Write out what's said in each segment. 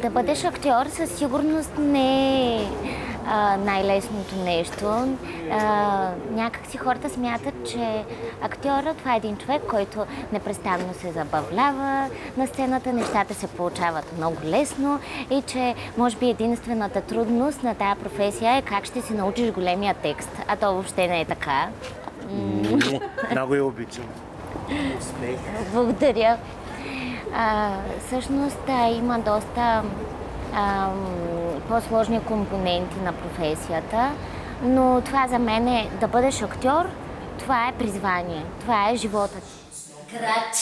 Да бъдеш актьор със сигурност не е най-лесното нещо. Някак си хората смятат, че актьорът това е един човек, който непрестанно се забавлява на сцената, нещата се получават много лесно и че може би единствената трудност на тая професия е как ще си научиш големия текст, а то въобще не е така. Много я обичам. Успех! Благодаря. Всъщност има доста по-сложни компоненти на професията, но това за мен е да бъдеш актьор, това е призвание, това е живота ти. Град,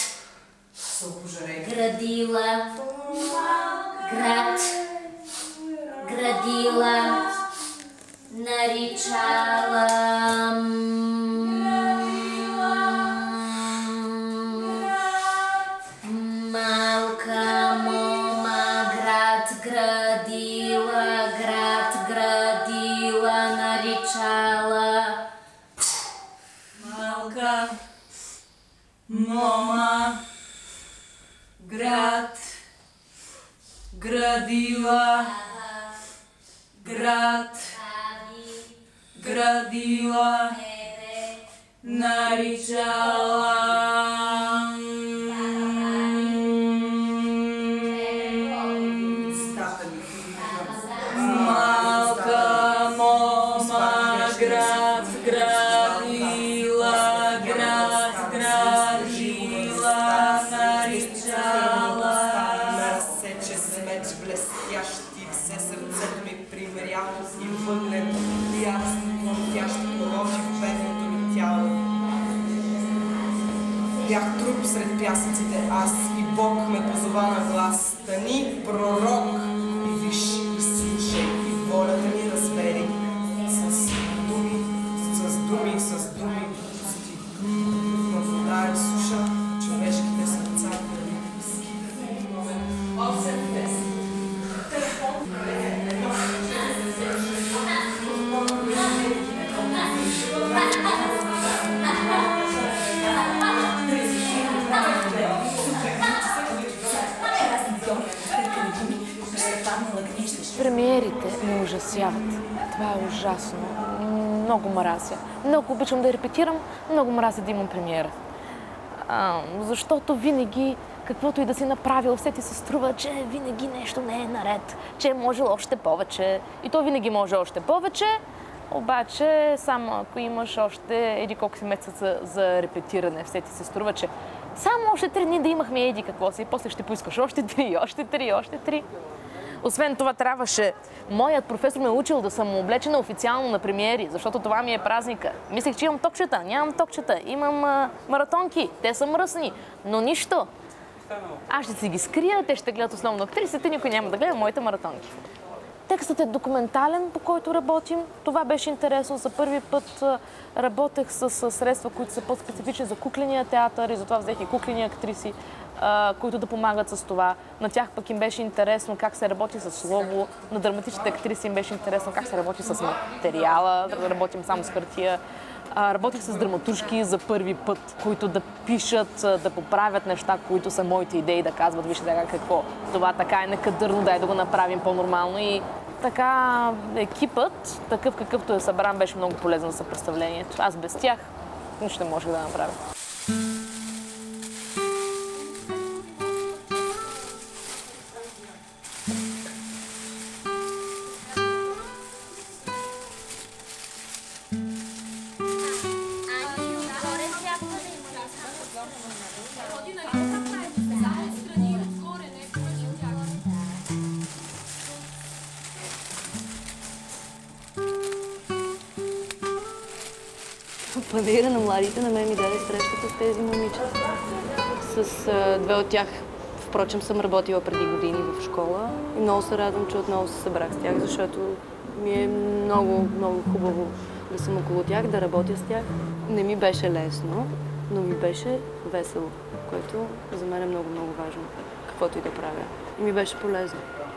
градила, град, градила, наричала. Малка мома, град градила, наричала. Малка мома, град градила, градила, наричала. Малка мома, град градила, наричала. Сече с меч блестящи, все сърцето ми примеряло и въглен ясно, тя ще положи в бедното ми тяло. Бях труп сред пясъците аз и Бог ме позова на глас. Стани, пророк, и виж, и слушай, и волята ми разбери. С думи, пусти. На вода и суша, човешките сърца. Премиерите ме ужасяват. Това е ужасно. Много мразя. Много обичам да репетирам, много мразя да имам премиера. Защото винаги, каквото и да си направил, все ти се струва, че винаги нещо не е наред, че е можел още повече. И то винаги може още повече, обаче само ако имаш още еди колко си месеца за репетиране, все ти се струва, че само още 3 дни да имахме еди какво си, и после ще поискаш още 3, още 3, още 3. Освен това трябваше, моят професор ме е учил да съм облечена официално на премиери, защото това ми е празника. Мислех, че имам токчета, нямам токчета, имам маратонки, те са мръсни, но нищо. Аз ще си ги скрия, те ще гледат основно актрисите, никой няма да гледа моите маратонки. Текстът е документален, по който работим. Това беше интересно. За първи път работех с средства, които са по-специфични за кукления театър и затова взех и куклени актриси, които да помагат с това. На тях пък им беше интересно как се работи с слово, на драматичните актриси им беше интересно как се работи с материала, да работим само с хартия. Работих с драматуржки за първи път, които да пишат, да поправят неща, които са моите идеи, да казват, вижте сега какво, това така е некадърно, дай да го направим по-нормално. И така екипът, такъв какъвто е събран, беше много полезен за представлението. Аз без тях нищо не можех да направя. Панаира на младите на мен ми даде срещата с тези момичета. С две от тях, впрочем, съм работила преди години в школа и много се радвам, че отново се събрах с тях, защото ми е много, много хубаво да съм около тях, да работя с тях. Не ми беше лесно, но ми беше весело, което за мен е много, много важно, каквото и да правя. И ми беше полезно.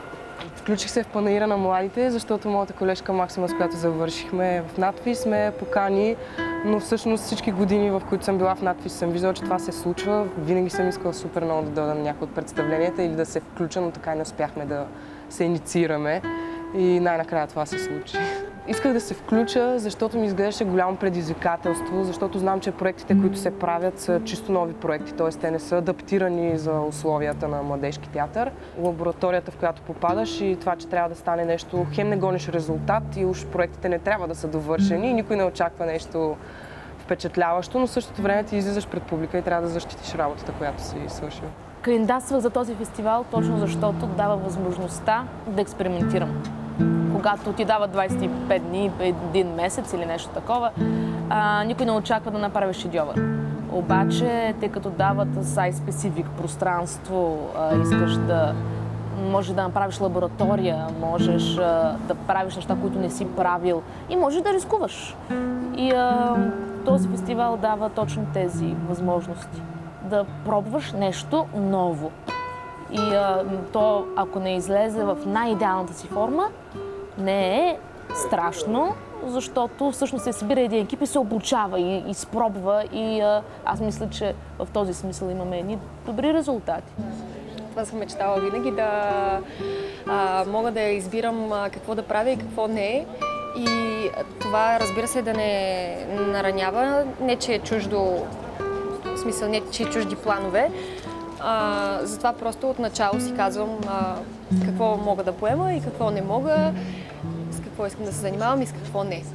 Включих се в панаира на младите, защото моята колежка Максима, с която завършихме в надпис, ме покани, но всъщност всички години, в които съм била в надпис, съм виждала, че това се случва. Винаги съм искала супер много да дойда на някои от представленията или да се включа, но така и не успяхме да се инициираме. И най-накрая това се случи. Исках да се включа, защото ми изглеждаше голямо предизвикателство, защото знам, че проектите, които се правят, са чисто нови проекти, т.е. те не са адаптирани за условията на младежки театър. Лабораторията, в която попадаш и това, че трябва да стане нещо, хем не гониш резултат и уж проектите не трябва да са довършени и никой не очаква нещо впечатляващо, но в същото време ти излизаш пред публика и трябва да защитиш работата, която си свършил. Кандидатствах за този фестивал точно защото дава възможността да експериментирам. Когато ти дава 25 дни, един месец или нещо такова, никой не очаква да направиш шедьовър. Обаче, тъй като дават сайт-специфик пространство, искаш да можеш да направиш лаборатория, можеш да правиш неща, които не си правил и можеш да рискуваш. И този фестивал дава точно тези възможности. Да пробваш нещо ново. И то, ако не излезе в най-идеалната си форма, не е страшно, защото всъщност се събира един екип и се обучава и изпробва. И аз мисля, че в този смисъл имаме едни добри резултати. Това съм мечтала винаги, да мога да избирам какво да правя и какво не. И това, разбира се, да не наранява, не че е чуждо, в смисъл не че е чужди планове. Затова просто от начало си казвам какво мога да поема и какво не мога, с какво искам да се занимавам и с какво не.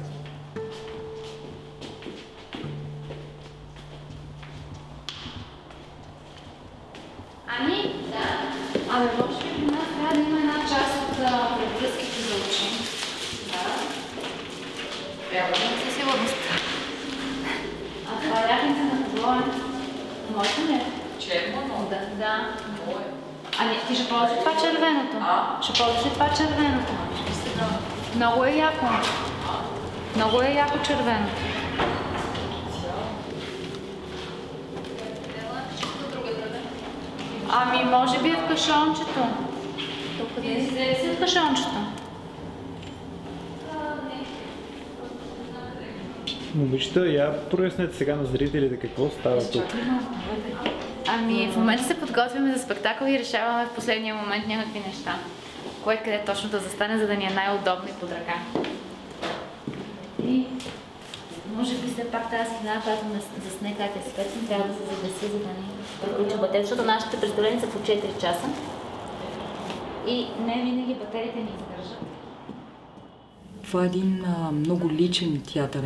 Ами, да. Абе, може би при нас трябва да има една част от предвръзките за учене. Да. Трябва да има със сигурност. А това лягането на табло е... Може ли? Черно? Да. Ами, ти ще ползваш това червеното. Ще ползваш това червеното. Много е яко. Много е яко червеното. Ами, може би е в кашончето. Къде си взели си в кашончето? Момичета, я прояснете сега на зрителите какво става тук. Ами, в момента се подготвяме за спектакъл и решаваме в последния момент някакви неща. Кое къде точно да застане, за да ни е най-удобно и под ръка. И може би все пак тази светлина, която засне как е светлен, трябва да се загаси, за да не приключи батерия, защото нашите представления са по 4 часа и не винаги батериите ни издържат. Това е един много личен театър,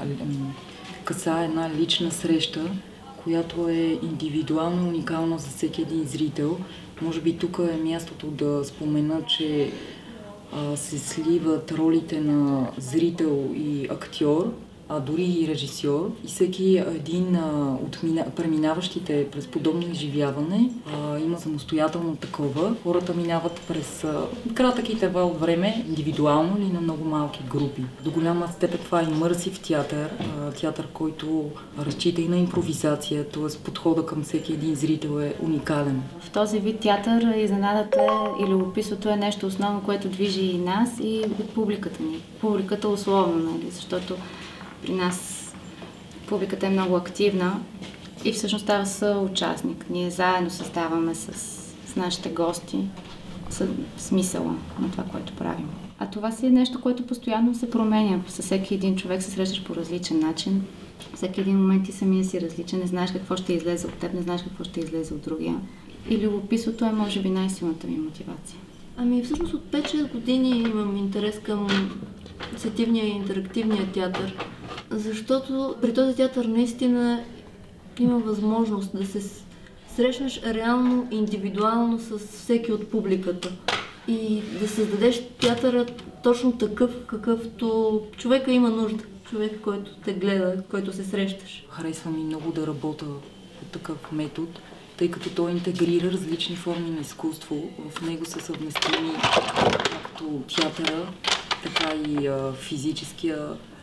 касае една лична среща, която е индивидуално уникална за всеки един зрител. Може би тук е мястото да спомена, че се сливат ролите на зрител и актьор, а дори и режисьор. И всеки един от преминаващите през подобно изживяване има самостоятелно такова. Хората минават през кратък интервал от време, индивидуално или на много малки групи. До голяма степен това е имърсив театър, театър, който разчита и на импровизация, т.е. подхода към всеки един зрител е уникален. В този вид театър изненадата и любопитството е нещо основно, което движи и нас, и публиката ни. Публиката условно, нали? Защото при нас публиката е много активна и всъщност става съучастник. Ние заедно създаваме с нашите гости смисъла на това, което правим. А това си е нещо, което постоянно се променя. Със всеки един човек се срещаш по различен начин. Всеки един момент ти самия си различен, не знаеш какво ще излезе от теб, не знаеш какво ще излезе от другия. И любопитството е, може би, най-силната ми мотивация. Ами всъщност от 5-6 години имам интерес към сетивния и интерактивния театър, защото при този театър наистина има възможност да се срещнеш реално, индивидуално с всеки от публиката и да създадеш театъра точно такъв, какъвто човека има нужда. Човек, който те гледа, който се срещаш. Харесва ми много да работя по такъв метод, тъй като той интегрира различни форми на изкуство. В него са съвместими както театъра, така и физическия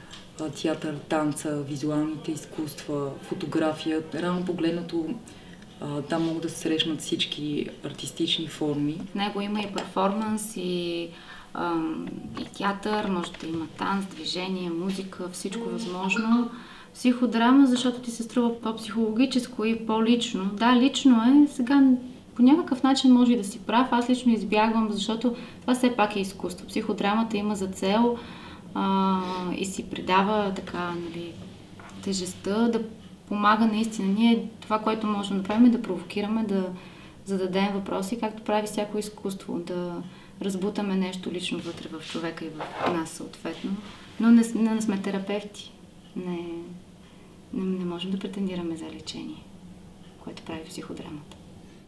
театър, танца, визуалните изкуства, фотография. Рано погледнато Там могат да се срещнат всички артистични форми. В него има и перформанс, и театър, може да има танц, движение, музика, всичко възможно. Психодрама, защото ти се струва по-психологическо и по-лично. Да, лично е. Сега по някакъв начин може и да си прав. Аз лично избягвам, защото това все пак е изкуство. Психодрамата има за цел и си придава така, нали, тежестта, да помага наистина. Ние това, което можем да направим, е да провокираме, да зададем въпроси, както прави всяко изкуство, да разбутаме нещо лично вътре в човека и в нас съответно. Но не сме терапевти. Не можем да претендираме за лечение, което прави психодрамата.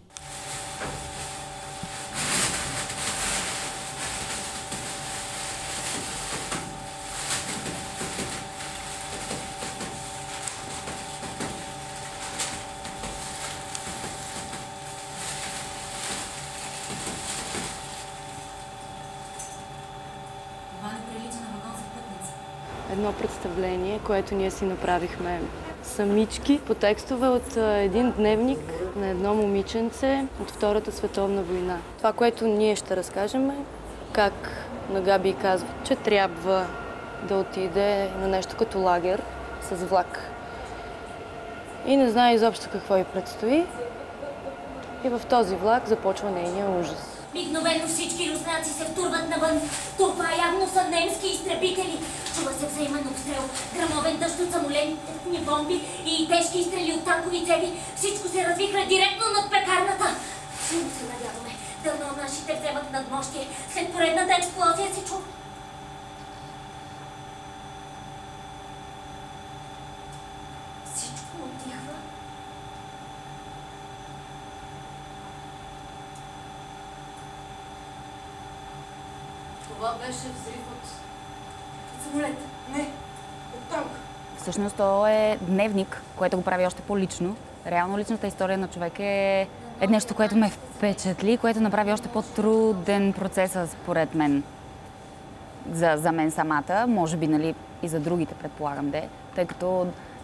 Едно представление, което ние си направихме самички по текстове от един дневник на едно момиченце от Втората световна война. Това, което ние ще разкажем, е как на Габи казват, че трябва да отиде на нещо като лагер с влак. И не знае изобщо какво й предстои. И в този влак започва нейния ужас. Мигновено всички руснаци се втурват навън. Това явно са немски изтребители. Чува се взаимен обстрел, грамовен дъжд от самолетни бомби и тежки изстрели от танкови цеви. Всичко се развихра директно над пекарната. Силно се надяваме. Дълно нашите вземат надмощие. След поредната експлозия се чува. Всичко отихва. Това беше взрив от самолет. Не, от танк. Всъщност то е дневник, което го прави още по-лично. Реално личната история на човек е нещо, което ме впечатли, което направи още по-труден процеса, според мен. За мен самата, може би, нали, и за другите, предполагам, тъй като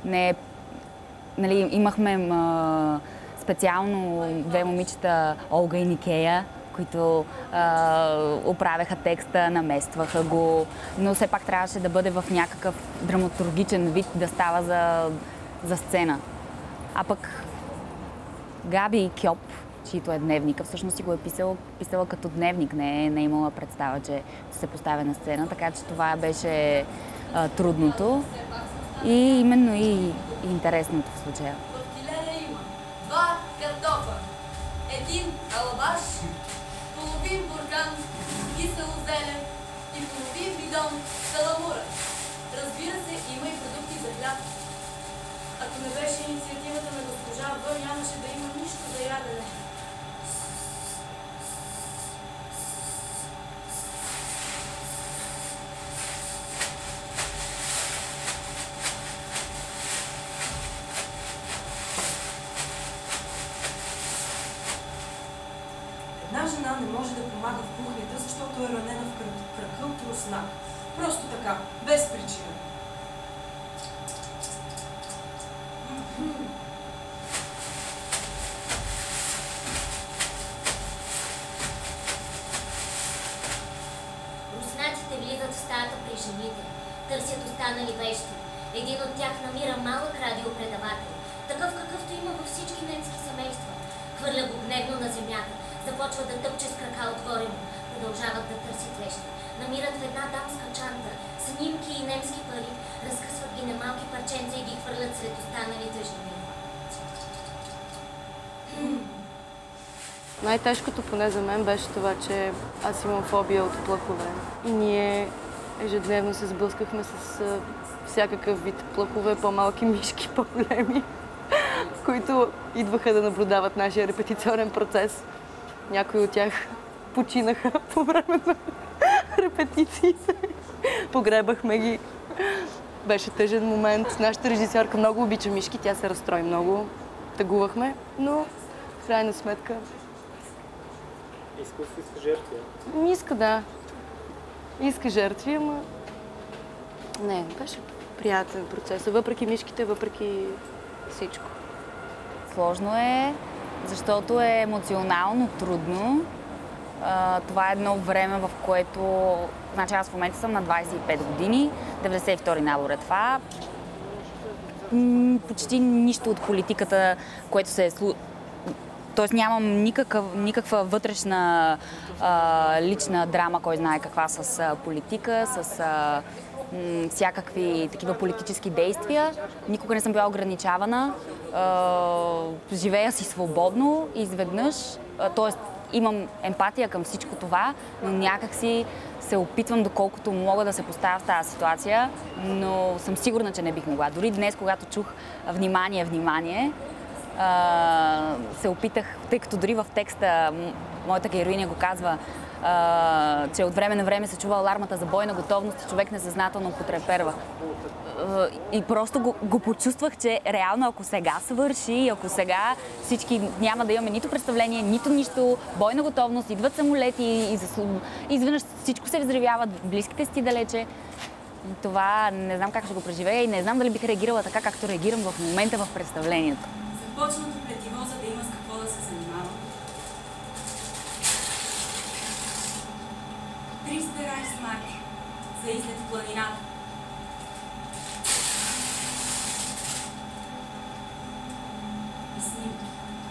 имахме специално две момичета, Олга и Никея, които оправяха текста, наместваха го, но все пак трябваше да бъде в някакъв драматургичен вид, да става за сцена. А пък Габи и Кьоп, чието е дневника, всъщност си го е писала като дневник, не е имала представа, че се поставя на сцена, така че това беше трудното и именно и интересното в случая. В килера има 2 картофа, 1 алабаш, половин буркан кисело зелен и половин бидон саламура. Разбира се, има и продукти за хляб. Ако не беше инициативата на госпожа В, нямаше да има нищо за ядене. Една жена не може да помага в кухнята, защото е ранена в крака от руснак. Просто така, без причина. Руснаците влизат в стаята при жените, търсят останали вещи. Един от тях намира малък радиопредавател, такъв какъвто има във всички немски семейства. Хвърля го гневно на земята, започва да тъпче с крака отгоре му. Продължават да търсят вещи. Намират в една дамска чанта снимки и немски пари, разкъсват ги на малки парченца и ги хвърлят сред останалите жени. Най-тежкото поне за мен беше това, че аз имам фобия от плъхове. И ние ежедневно се сблъскахме с всякакъв вид плъхове, по-малки мишки, по-големи, които идваха да наблюдават нашия репетиционен процес. Някои от тях починаха по време на репетициите. Погребахме ги. Беше тъжен момент. Нашата режисьорка много обича мишки, тя се разстрои много. Тъгувахме, но в крайна сметка... Иска жертви? Иска, да. Иска жертви, ама... Не, беше приятен процес. Въпреки мишките, въпреки всичко. Сложно е, защото е емоционално трудно. Това е едно време, в което... Значи аз в момента съм на 25 години, 92-ри набор е това. Почти нищо от политиката, което се е Тоест нямам никаква вътрешна лична драма, кой знае каква, с политика, с всякакви такива политически действия. Никога не съм била ограничавана. Живея си свободно изведнъж. Тоест имам емпатия към всичко това, но някак си се опитвам доколкото мога да се поставя в тази ситуация, но съм сигурна, че не бих могла. Дори днес, когато чух внимание, се опитах, тъй като дори в текста моята героиня го казва, че от време на време се чува алармата за бойна готовност и човек несъзнателно потреперва. И просто го почувствах, че реално ако сега свърши, ако сега всички няма да имаме нито представление, нито нищо, бойна готовност, идват самолети и изведнъж всичко се взривява, близките си далече. Това не знам как ще го преживея и не знам дали бих реагирала така, както реагирам в момента в представлението. Започнато плетиво, за да има с какво да се занимава. 300 райсмарки за излет в планината. И снимки.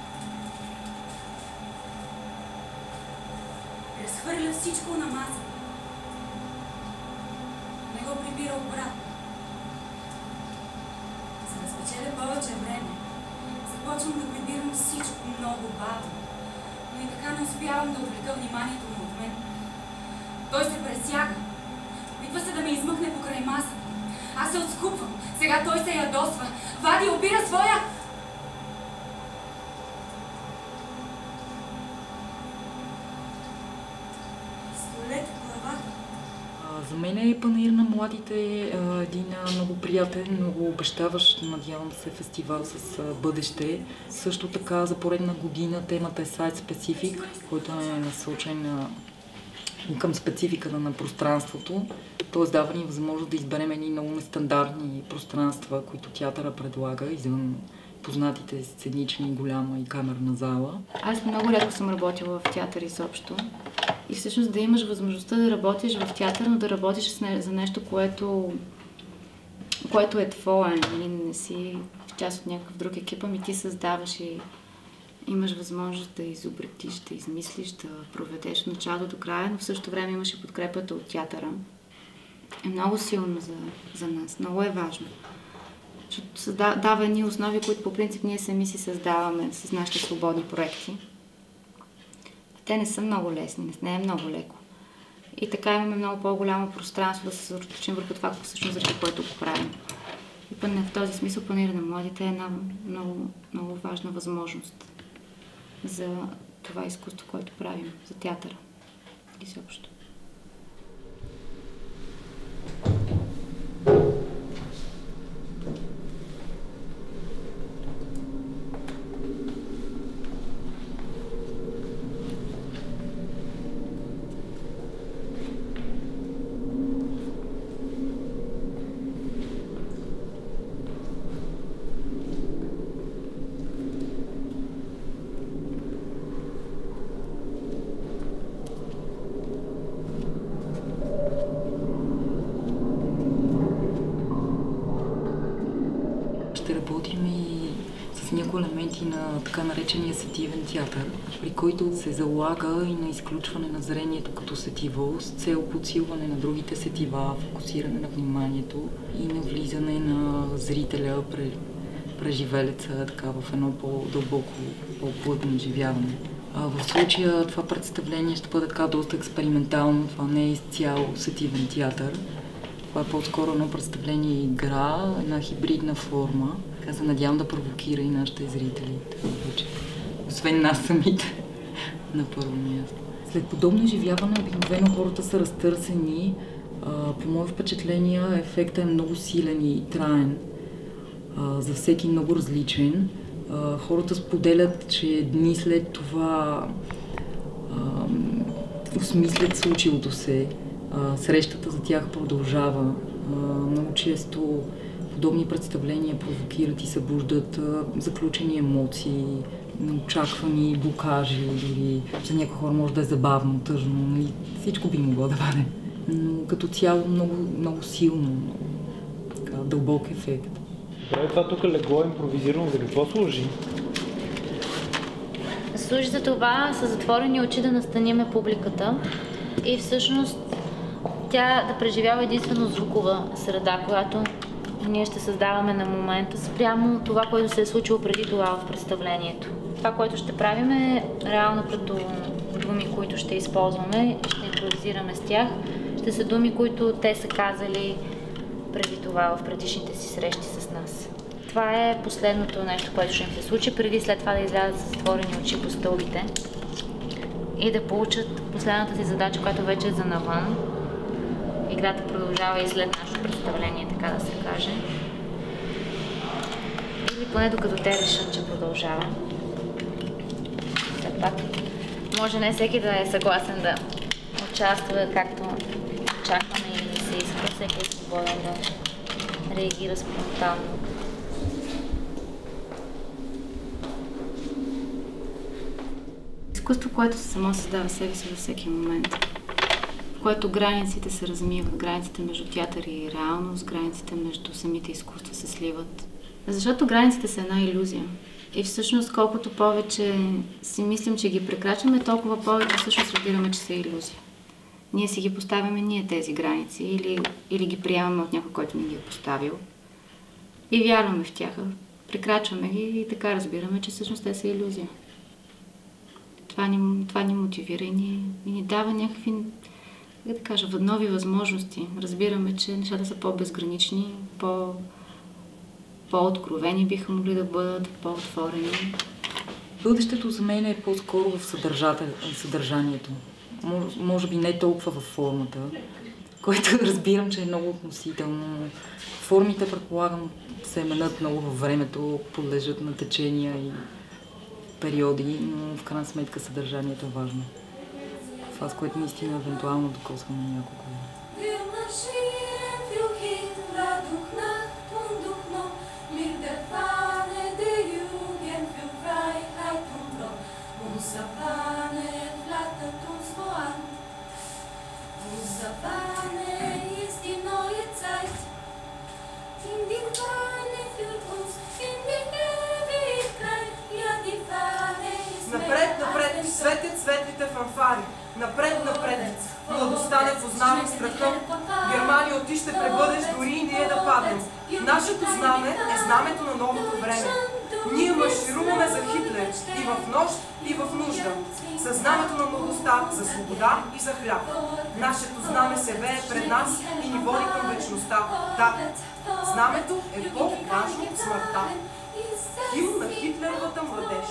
Разхвърля всичко на маса. Не го прибира обратно. За да спечеля повече време, започвам да прибирам всичко много бавно, но и така не успявам да отвлека вниманието му от мен. Той се пресяга. Опитва се да ме измъкне покрай масата. Аз се отскупвам. Сега той се ядосва. Вади и опира своя... пистолет в главата. За мен е Панаир на младите един много приятен, много обещаващ, надявам се, фестивал с бъдеще. Също така за поредна година темата е Site Specific, който е насочен към спецификата на пространството. Тоест дава ни възможност да изберем едни много нестандартни пространства, които театъра предлага, извън познатите сценични, голяма и камерна зала. Аз много рядко съм работила в театър изобщо. И всъщност да имаш възможността да работиш в театър, но да работиш за нещо, което е твое. Не си в част от някакъв друг екип, ами ти създаваш и имаш възможност да изобретиш, да измислиш, да проведеш от началото до края, но в същото време имаш и подкрепата от театъра. Е много силно за нас, много е важно. Защото дава едни основи, които по принцип ние сами си създаваме с нашите свободни проекти. Те не са много лесни, не е много леко. И така имаме много по-голямо пространство да се съсредоточим върху това, всъщност заради което го правим. И в този смисъл Панаир на младите е една много, много важна възможност за това изкуство, което правим, за театъра и съобщо. Ще работим и с някои елементи на така наречения сетивен театър, при който се залага и на изключване на зрението като сетиво с цел подсилване на другите сетива, фокусиране на вниманието и на влизане на зрителя, преживелеца така, в едно по-дълбоко, по-плътно изживяване. В случая това представление ще бъде така доста експериментално, това не е изцяло сетивен театър. Това е по-скоро едно представление и игра, една хибридна форма. Така се надявам да провокира и нашите зрители. Освен нас самите, на първо място. След подобно изживяване обикновено хората са разтърсени. По мое впечатление ефектът е много силен и траен. За всеки много различен. Хората споделят, че дни след това осмислят случилото се. Срещата за тях продължава. Много често подобни представления провокират и събуждат заключени емоции, неочаквани блокажи или за някои хора може да е забавно, тъжно, нали? Всичко би могло да бъде. Но като цяло много силно, много дълбок ефект. Добре, това тук легло импровизирано, за какво служи? Служи за това с затворени очи да настаниме публиката и всъщност тя да преживява единствено звукова среда, която ние ще създаваме на момента спрямо това, което се е случило преди това в представлението. Това, което ще правим е реално като думи, които ще използваме, ще импровизираме с тях. Ще са думи, които те са казали преди това в предишните си срещи с нас. Това е последното нещо, което ще им се случи, преди след това да излязат с затворени очи по стълбите и да получат последната си задача, която вече е за навън. Играта продължава и след нашето представление, така да се каже. Или поне докато те решат, че продължава. Все пак, може не всеки да е съгласен да участва както очакваме или да се иска, всеки е свободен да реагира спонтанно. Изкуство, което само създава себе си във всеки момент, в което границите се размиват, границите между театър и реалност, границите между самите изкуства се сливат. Защото границите са една илюзия. И всъщност колкото повече си мислим, че ги прекрачваме, толкова повече всъщност разбираме, че са илюзия. Ние си ги поставяме ние тези граници или ги приемаме от някой, който ни ги е поставил. И вярваме в тях, прекрачваме ги и така разбираме, че всъщност те са илюзия. Това ни мотивира и ни дава някакви, как да кажа, нови възможности. Разбираме, че нещата са по-безгранични, по-откровени биха могли да бъдат, по-отворени. Бъдещето за мен е по-скоро в съдържанието. Може би не толкова във формата, което разбирам, че е много относително. Формите, предполагам, се менят много във времето, подлежат на течения и периоди, но в крайна сметка съдържанието е важно. Това, с което наистина евентуално докосваме няколко. Напред, светят светлите фанфари. Напред, младостта не познава страха. Германия, ти ще пребъдеш дори и ние да паднем. Нашето знаме е знамето на новото време. Ние маршируваме за Хитлер и в нощ, и в нужда. Със знамето на младостта, за свобода и за хляб. Нашето знаме се вее пред нас и ни води към вечността. Да, знамето е по-важно от смъртта. Химн на Хитлеровата младеж.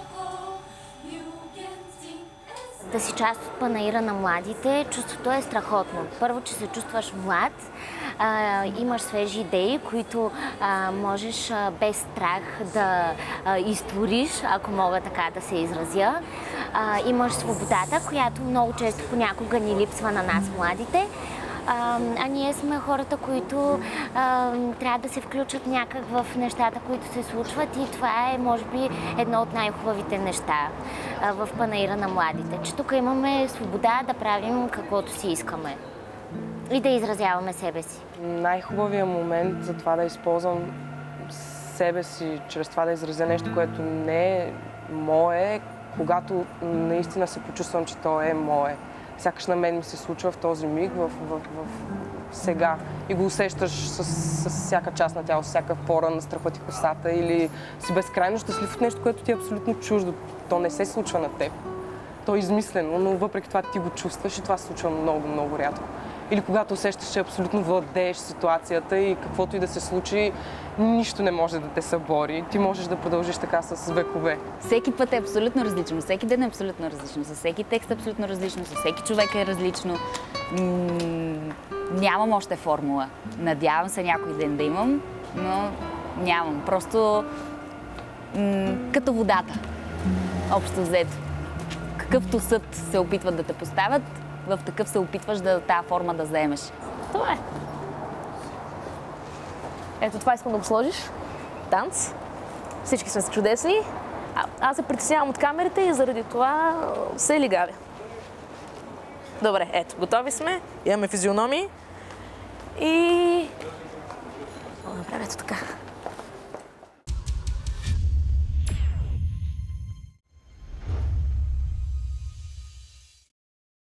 Да си част от панаира на младите, чувството е страхотно. Първо, че се чувстваш млад, имаш свежи идеи, които можеш без страх да изтвориш, ако мога така да се изразя. Имаш свободата, която много често понякога ни липсва на нас, младите. А ние сме хората, които трябва да се включат някак в нещата, които се случват и това е, може би, едно от най-хубавите неща в панаира на младите. Че тук имаме свобода да правим каквото си искаме и да изразяваме себе си. Най-хубавият момент за това да използвам себе си, чрез това да изразя нещо, което не е мое, когато наистина се почувствам, че то е мое. Сякаш на мен ми се случва в този миг, в сега. И го усещаш с всяка част на тяло, с всяка пора на страхва ти косата или си безкрайно щастлив от нещо, което ти е абсолютно чуждо. То не се случва на теб. То е измислено, но въпреки това ти го чувстваш и това се случва много, много рядко. Или когато усещаш, че абсолютно владееш ситуацията и каквото и да се случи, нищо не може да те събори. Ти можеш да продължиш така с векове. Всеки път е абсолютно различно, всеки ден е абсолютно различно, със всеки текст е абсолютно различно, със всеки човек е различно. Нямам още формула. Надявам се някой ден да имам, но нямам. Просто като водата, общо взето. Какъвто съд се опитват да те поставят, в такъв се опитваш тази форма да заемеш. Това е. Ето това искам да го сложиш. Танц. Всички сме чудесни. Аз се притеснявам от камерите и заради това се лигавя. Добре, ето, готови сме. Имаме физиономии. И... Направя ето така.